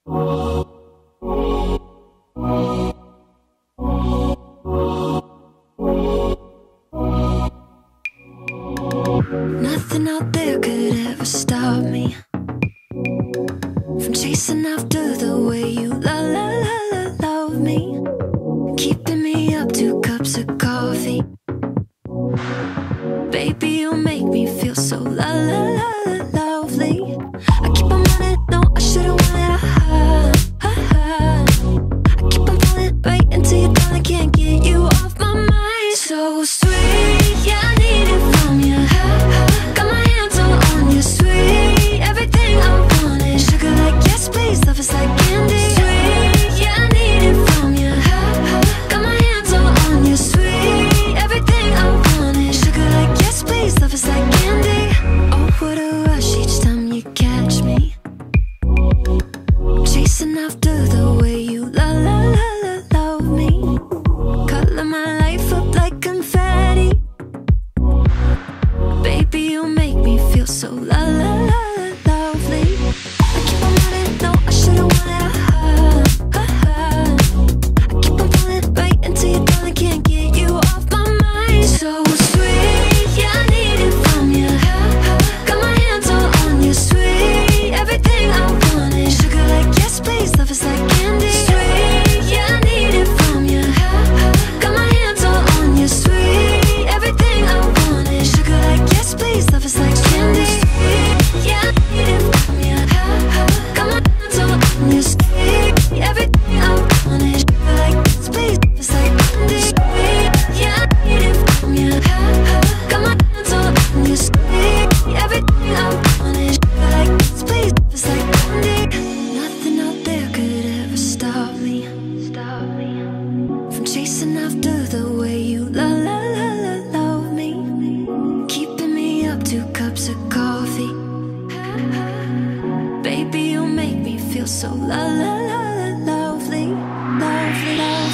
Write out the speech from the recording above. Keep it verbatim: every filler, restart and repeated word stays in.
Nothing out there could ever stop me from chasing after the way you la la la la love me, keeping me up two cups of coffee. Baby, you make me feel so la la la la lovely. I keep on running, no, I should've wanted a high, high, high. I keep on falling right into your thought, I can't get you off my mind. So sweet, yeah, I need it from you. Got my hands all on you, sweet. Everything I want is sugar like yes, please. Love is like candy, sweet. Yeah, I need it from you. Got my hands all on you, sweet. Everything I want is sugar like yes, please. Love is like candy. Oh, what a rush each time you catch me chasing after the way you la la la la love me, color my life up like confetti. Baby, you make me feel so la la la la lovely. I keep on running, no, I should've wanted a high, high, high. I keep on falling right into your thought, I can't get you off my mind. So sweet, yeah, I need it from you. Got my hands all on you, sweet. Everything I want is sugar like yes, please. Love is like candy, sweet. Yeah, I need it from you. Got my hands all on you, sweet. Everything I want is sugar like yes, please. Love is like candy, sweet. Yeah, I need it from you. Got my hands all on you, sweet. Everything I want is sugar like yes, please. Love is like candy, sweet. Yeah, I need it from you. Got my hands all on you, sweet. Everything I want is sugar like yes, please. Love is like candy. Nothing out there could ever stop me, stop me from chasing after the way you la la la la love me, keeping me up two cups of coffee. Baby, you make me feel so la la la la lovely, lovely, lovely.